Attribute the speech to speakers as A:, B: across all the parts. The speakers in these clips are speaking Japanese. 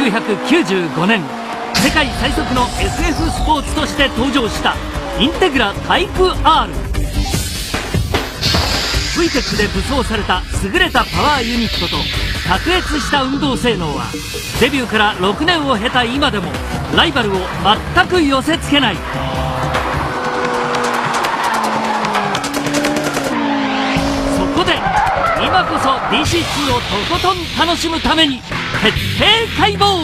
A: 1995年世界最速の SF スポーツとして登場したインテグラタイプ R。 VTEC で武装された優れたパワーユニットと卓越した運動性能はデビューから6年を経た今でもライバルを全く寄せつけない。そこで今こそ DC2 をとことん楽しむために徹底解剖。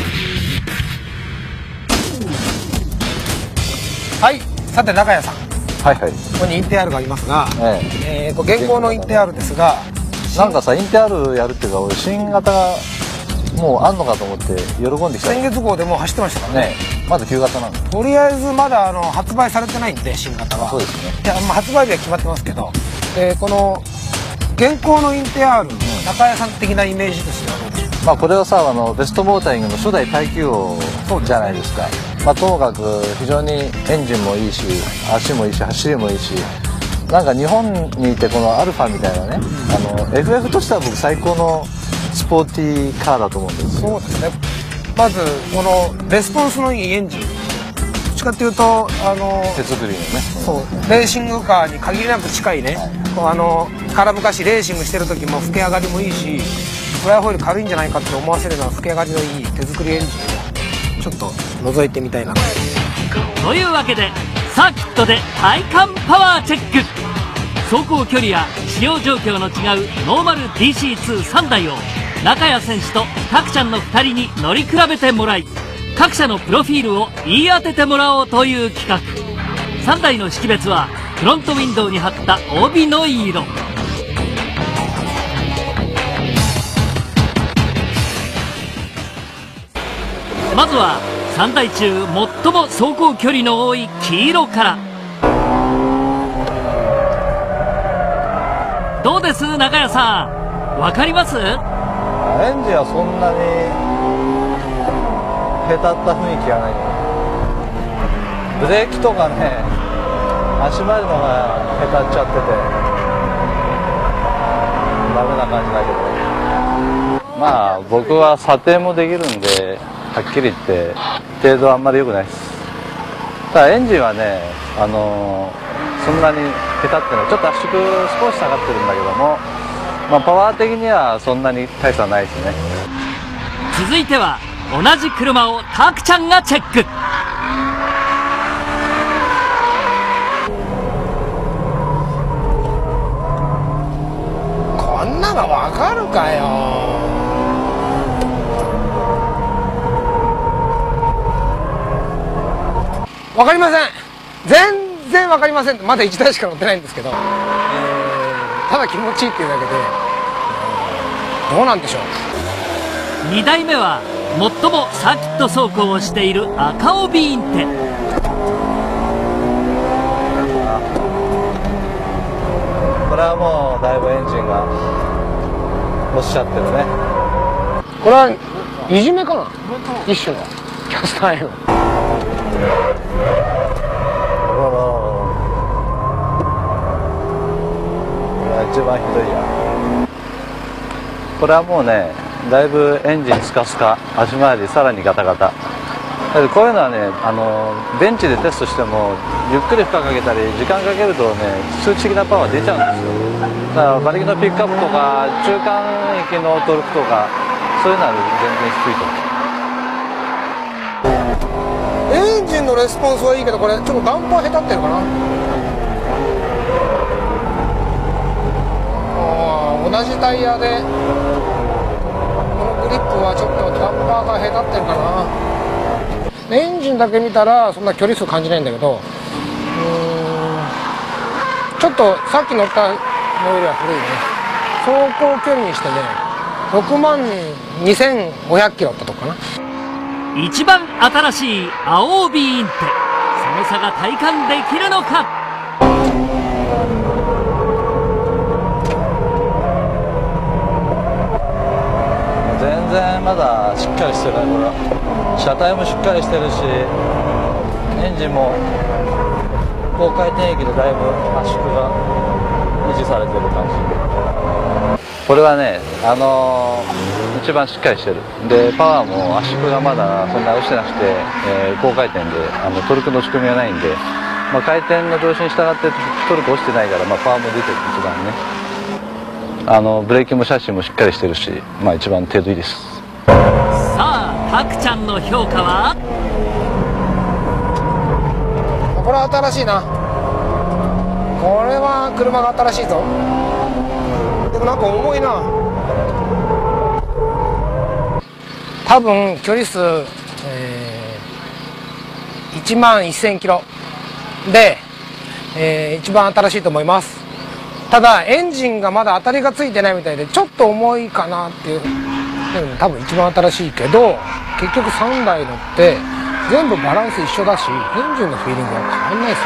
B: はい、さて中谷さん、
C: はいはい、
B: ここにインテ R がありますが、現行のインテ R ですが、
C: なんかさインテ R やるっていうか俺新型がもうあんのかと思って喜んできた。
B: 先月号でもう走ってましたからね。
C: まだ旧型なんだ。
B: とりあえずまだ発売されてないんで新型は。
C: そうですね。
B: いや、発売日は決まってますけど、この現行のインテ R、中谷さん的なイメージとしてはどうですか？
C: これはさベストモータリングの初代耐久王じゃないですか。ともかく非常にエンジンもいいし足もいいし走りもいいし、なんか日本にいてこのアルファみたいなね、FF としては僕最高のスポーティーカーだと思うんですよ。
B: そうですね。まずこのレスポンスのいいエンジン、どっちかっていうと
C: 手作りのね、
B: そうレーシングカーに限りなく近いね、から昔レーシングしてる時も吹き上がりもいいし、フライホイール軽いんじゃないかって思わせるような吹き上がりのいい手作りエンジンをちょっと覗いてみたいな
A: というわけでサーキットで体感パワーチェック。走行距離や使用状況の違うノーマル DC23 台を中谷選手とタクちゃんの2人に乗り比べてもらい、各社のプロフィールを言い当ててもらおうという企画。3台の識別はフロントウィンドウに貼った帯の色。まずは3台中最も走行距離の多い黄色から。どうです中谷さん、わかります？
C: エンジンはそんなにへたった雰囲気がない。ブレーキとかね、足回りのがへたっちゃっててダメな感じだけど、僕は査定もできるんではっきり言って程度はあんまり良くないです。ただエンジンはね、そんなに下手ってのはちょっと圧縮少し下がってるんだけども、パワー的にはそんなに大差ないですね。
A: 続いては同じ車をタクちゃんがチェック。
B: こんなのわかるかよ。わかりません。全然わかりません。まだ1台しか乗ってないんですけど、ただ気持ちいいっていうだけで、どうなんでしょう。
A: 2台目は最もサーキット走行をしている赤帯インテ。
C: これはもうだいぶエンジンが落ちちゃってるね。
B: これはいじめかな、一種のキャスターへの。
C: 一番ひどいや。これはもうねだいぶエンジンスカスカ、足回りさらにガタガタ。こういうのはねベンチでテストしてもゆっくり負荷かけたり時間かけるとね数値的なパワー出ちゃうんですよ。だから馬力のピックアップとか中間域のトルクとかそういうのは全然低いと思う。
B: エンジンのレスポンスはいいけど、これちょっとダンパー下手ってるかな。同じタイヤでこのグリップはちょっとダンパーが下手ってるかな。エンジンだけ見たらそんな距離数感じないんだけど、ちょっとさっき乗ったのよりは古いね。走行距離にしてね62,500キロだったとこかな。
A: 一番新しい青帯インテ、その差が体感できるのか。
C: 全然まだしっかりしてるね。これは車体もしっかりしてるしエンジンも高回転域でだいぶ圧縮が維持されてる感じ。これはね一一番しっかりしてる。でパワーも圧縮がまだそんな落ちてなくて、高回転でトルクの仕組みがないんで、まあ、回転の調子に従ってトルク落ちてないから、まあ、パワーも出てる一番ね。ブレーキもシャシーもしっかりしてるし、まあ、一番程度いいです。
A: さあタクちゃんの評価は？
B: これは新しいな。これは車が新しいぞ。でもなんか重いな。多分距離数、1万1000キロで、一番新しいと思います。ただエンジンがまだ当たりがついてないみたいでちょっと重いかなっていう。多分一番新しいけど結局3台乗って全部バランス一緒だしエンジンのフィーリングは変わんない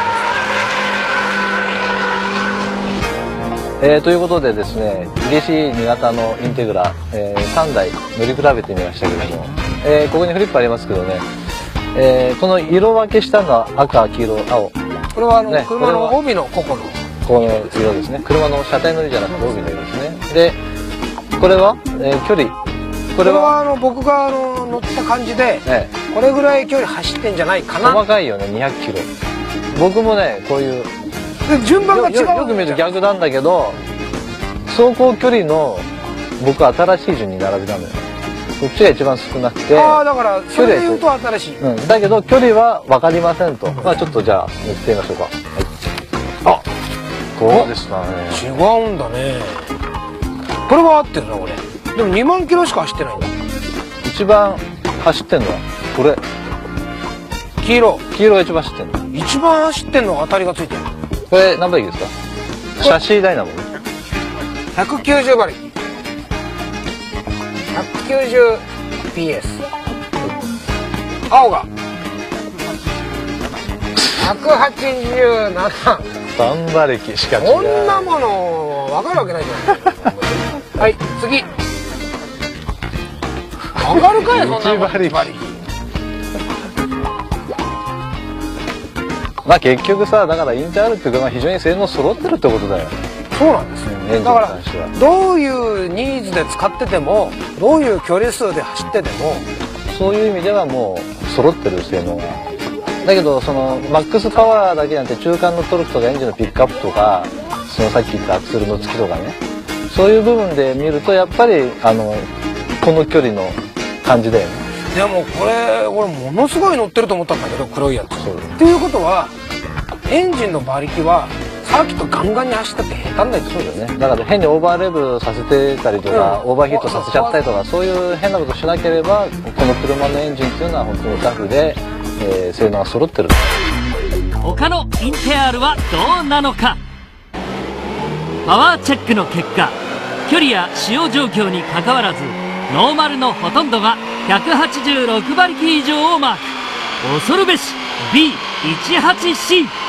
B: ですね。
C: ということでですね DC2 型のインテグラ、3台乗り比べてみましたけども、ここにフリップありますけどね、この色分けしたのは赤黄色青。
B: これは
C: ね、
B: 車の帯のここの
C: この色ですね。車の車体の色じゃなくて帯の色ですね。でこれは、距離
B: これは僕が乗った感じで、これぐらい距離走ってんじゃないかな。
C: 細かいよね200キロ。僕もねこういう
B: 順番が違う。
C: よく見ると逆なんだけど走行距離の僕は新しい順に並べたのよ。こっちが一番少なくて、
B: ああだからそれで言うと新しい、
C: だけど距離は分かりませんと。まあちょっとじゃあ乗ってみましょうか。あこうでしたね。
B: 違うんだね。これは合ってるなこれ。でも2万キロしか走ってないんだ。
C: 一番走ってんのはこれ
B: 黄色
C: が一番走ってんの。
B: 一番走ってんのが当たりがついてる。
C: これ何馬力ですか？シャシーダイナモ
B: 190馬力 190PS。 青が187。
C: 3馬力しか違う。
B: こんなもの分かるわけないじゃないはい次。分かるかいそんなもん。
C: 1馬力。まあ結局さだからインタールっていうか非常に性能揃ってるってことだよ。
B: そうなんですね。だからどういうニーズで使っててもどういう距離数で走ってても
C: そういう意味ではもう揃ってる性能が。だけどそのマックスパワーだけじゃなくて中間のトルクとかエンジンのピックアップとかそのさっき言ったアクセルの付きとかね、そういう部分で見るとやっぱりこの距離の感じだよね。
B: でもこれ俺ものすごい乗ってると思ったんだけど黒いやつ。っていうことはエンジンの馬力はサーキットガンガンに走ったって下手にないってことだよね。だ
C: から変にオーバーレブさせてたりとか、オーバーヒートさせちゃったりとかそういう変なことしなければこの車のエンジンっていうのは本当にタフで、性能が揃ってる。
A: 他のインテアールはどうなのか。パワーチェックの結果距離や使用状況にかかわらずノーマルのほとんどが186馬力以上をマーク。恐るべし B18C。